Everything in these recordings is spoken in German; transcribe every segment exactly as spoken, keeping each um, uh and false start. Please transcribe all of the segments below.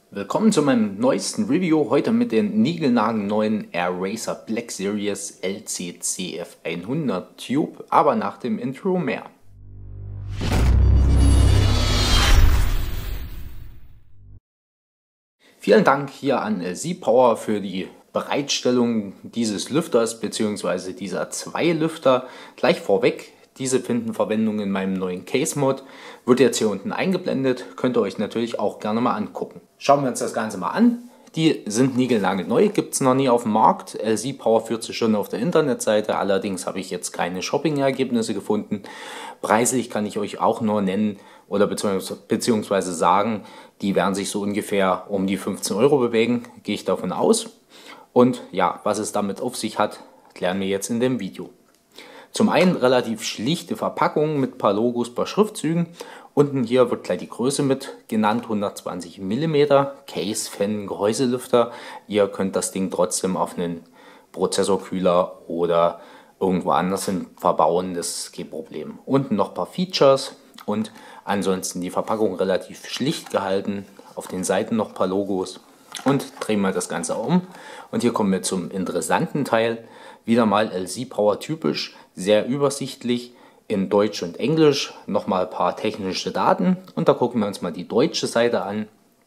Willkommen zu meinem neuesten Review, heute mit den niegelnagelneuen Air Racer Black Series L C C F hundert Tube, aber nach dem Intro mehr. Vielen Dank hier an Z-Power für die Bereitstellung dieses Lüfters bzw. dieser zwei Lüfter. Gleich vorweg, diese finden Verwendung in meinem neuen Case-Mod. Wird jetzt hier unten eingeblendet, könnt ihr euch natürlich auch gerne mal angucken. Schauen wir uns das Ganze mal an. Die sind niegelnagelneu, gibt es noch nie auf dem Markt. Z-Power führt sie schon auf der Internetseite, allerdings habe ich jetzt keine Shopping-Ergebnisse gefunden. Preislich kann ich euch auch nur nennen oder beziehungsweise sagen, die werden sich so ungefähr um die fünfzehn Euro bewegen, gehe ich davon aus. Und ja, was es damit auf sich hat, klären wir jetzt in dem Video. Zum einen relativ schlichte Verpackung mit ein paar Logos, ein paar Schriftzügen. Unten hier wird gleich die Größe mit genannt, hundertzwanzig Millimeter, Case-Fan Gehäuselüfter. Ihr könnt das Ding trotzdem auf einen Prozessorkühler oder irgendwo anders hin verbauen, das ist kein Problem. Unten noch ein paar Features und ansonsten die Verpackung relativ schlicht gehalten. Auf den Seiten noch ein paar Logos und drehen wir das Ganze um. Und hier kommen wir zum interessanten Teil. Wieder mal Z-Power typisch, sehr übersichtlich in Deutsch und Englisch. Nochmal ein paar technische Daten und da gucken wir uns mal die deutsche Seite an.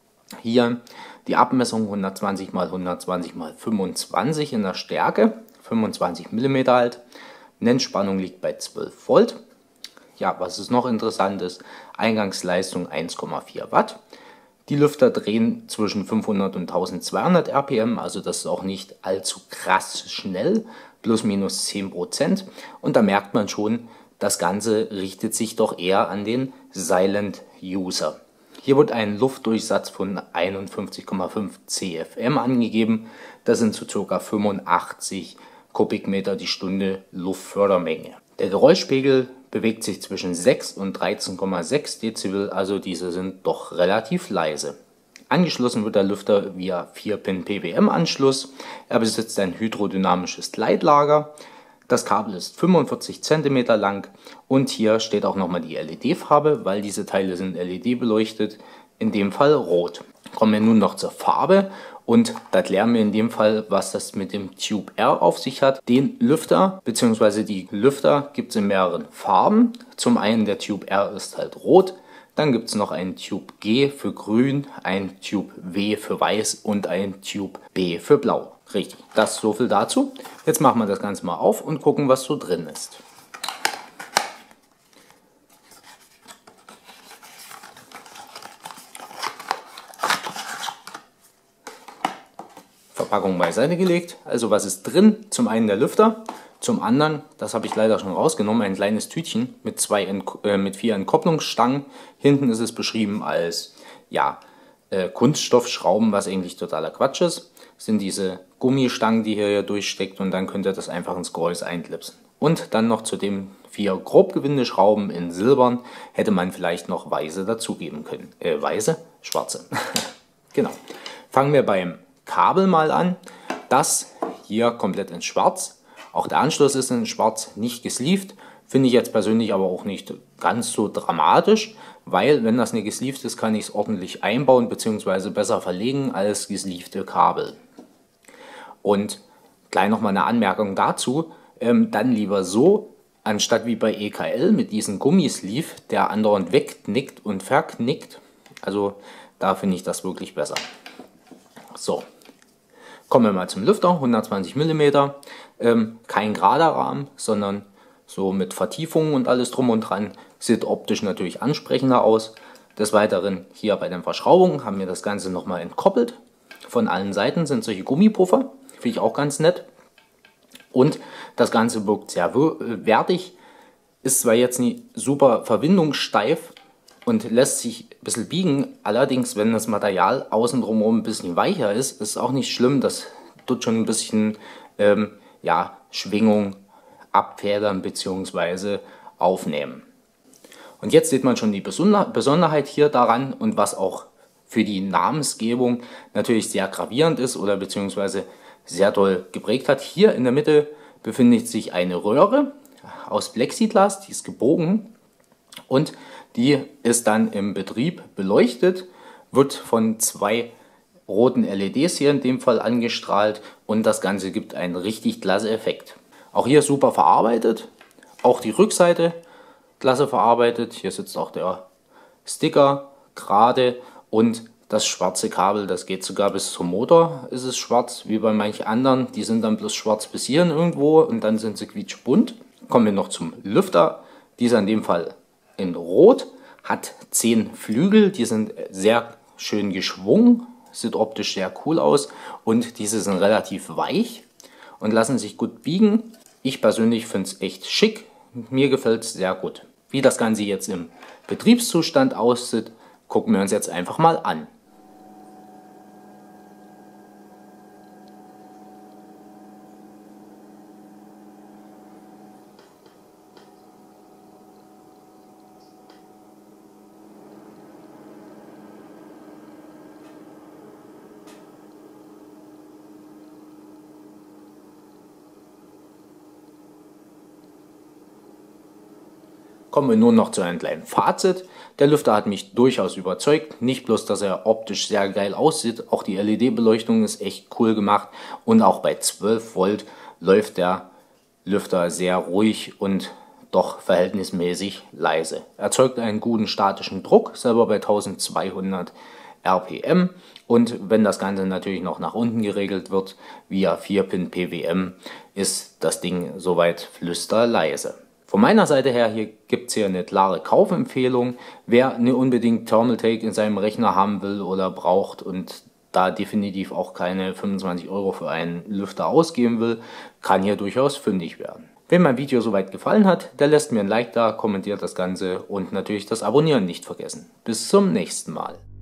Hier die Abmessung hundertzwanzig mal hundertzwanzig mal fünfundzwanzig in der Stärke, fünfundzwanzig Millimeter halt. Nennspannung liegt bei zwölf Volt. Ja, was ist noch interessant ist, Eingangsleistung eins Komma vier Watt. Die Lüfter drehen zwischen fünfhundert und eintausendzweihundert R P M, also das ist auch nicht allzu krass schnell, plus minus zehn Prozent. Und da merkt man schon, das Ganze richtet sich doch eher an den Silent User. Hier wird ein Luftdurchsatz von einundfünfzig Komma fünf C F M angegeben. Das sind so ca. fünfundachtzig Kubikmeter die Stunde Luftfördermenge. Der Geräuschpegel bewegt sich zwischen sechs und dreizehn Komma sechs Dezibel, also diese sind doch relativ leise. Angeschlossen wird der Lüfter via vier Pin P W M-Anschluss. Er besitzt ein hydrodynamisches Leitlager. Das Kabel ist fünfundvierzig Zentimeter lang und hier steht auch nochmal die L E D-Farbe, weil diese Teile sind L E D beleuchtet, in dem Fall rot. Kommen wir nun noch zur Farbe und da klären wir in dem Fall, was das mit dem Tube R auf sich hat. Den Lüfter bzw. die Lüfter gibt es in mehreren Farben. Zum einen der Tube R ist halt rot, dann gibt es noch einen Tube G für grün, ein Tube W für weiß und ein Tube B für blau. Richtig, das so viel dazu. Jetzt machen wir das Ganze mal auf und gucken, was so drin ist. Verpackung beiseite gelegt. Also was ist drin? Zum einen der Lüfter, zum anderen, das habe ich leider schon rausgenommen, ein kleines Tütchen mit, zwei äh, mit vier Entkopplungsstangen. Hinten ist es beschrieben als ja, äh, Kunststoffschrauben, was eigentlich totaler Quatsch ist. Das sind diese Gummistangen, die ihr hier durchsteckt und dann könnt ihr das einfach ins Gehäuse einklipsen. Und dann noch zu den vier Grobgewindeschrauben in Silbern hätte man vielleicht noch weiße dazugeben können. Äh, weiße? Schwarze. Genau. Fangen wir beim Kabel mal an. Das hier komplett in schwarz. Auch der Anschluss ist in schwarz, nicht gesleeved. Finde ich jetzt persönlich aber auch nicht ganz so dramatisch, weil wenn das eine gesleeved ist, kann ich es ordentlich einbauen bzw. besser verlegen als gesleevte Kabel. Und gleich nochmal eine Anmerkung dazu, ähm, dann lieber so, anstatt wie bei E K L mit diesem Gummisleeve, der andauernd wegknickt und verknickt. Also da finde ich das wirklich besser. So, kommen wir mal zum Lüfter, hundertzwanzig Millimeter, ähm, kein gerader Rahmen, sondern so mit Vertiefungen und alles drum und dran, sieht optisch natürlich ansprechender aus. Des Weiteren hier bei den Verschraubungen haben wir das Ganze nochmal entkoppelt. Von allen Seiten sind solche Gummipuffer, finde ich auch ganz nett. Und das Ganze wirkt sehr wertig, ist zwar jetzt nicht super verwindungssteif, und lässt sich ein bisschen biegen. Allerdings, wenn das Material außen drumherum ein bisschen weicher ist, ist auch nicht schlimm. Das tut schon ein bisschen ähm, ja, Schwingung abfedern bzw. aufnehmen. Und jetzt sieht man schon die Besonderheit hier daran und was auch für die Namensgebung natürlich sehr gravierend ist oder beziehungsweise sehr toll geprägt hat. Hier in der Mitte befindet sich eine Röhre aus Plexiglas, die ist gebogen und die ist dann im Betrieb beleuchtet, wird von zwei roten L E Ds hier in dem Fall angestrahlt und das Ganze gibt einen richtig klasse Effekt. Auch hier super verarbeitet, auch die Rückseite klasse verarbeitet. Hier sitzt auch der Sticker gerade und das schwarze Kabel, das geht sogar bis zum Motor, ist es schwarz, wie bei manchen anderen. Die sind dann bloß schwarz bis hierhin irgendwo und dann sind sie quietschbunt. Kommen wir noch zum Lüfter. Dieser in dem Fall in Rot, hat zehn Flügel, die sind sehr schön geschwungen, sieht optisch sehr cool aus und diese sind relativ weich und lassen sich gut biegen. Ich persönlich finde es echt schick, mir gefällt es sehr gut. Wie das Ganze jetzt im Betriebszustand aussieht, gucken wir uns jetzt einfach mal an. Kommen wir nun noch zu einem kleinen Fazit. Der Lüfter hat mich durchaus überzeugt. Nicht bloß, dass er optisch sehr geil aussieht, auch die L E D-Beleuchtung ist echt cool gemacht. Und auch bei zwölf Volt läuft der Lüfter sehr ruhig und doch verhältnismäßig leise. Er erzeugt einen guten statischen Druck, selber bei eintausendzweihundert R P M. Und wenn das Ganze natürlich noch nach unten geregelt wird, via vier Pin P W M, ist das Ding soweit flüsterleise. Von meiner Seite her, hier gibt es hier eine klare Kaufempfehlung. Wer eine unbedingt Thermaltake in seinem Rechner haben will oder braucht und da definitiv auch keine fünfundzwanzig Euro für einen Lüfter ausgeben will, kann hier durchaus fündig werden. Wenn mein Video soweit gefallen hat, der lässt mir ein Like da, kommentiert das Ganze und natürlich das Abonnieren nicht vergessen. Bis zum nächsten Mal.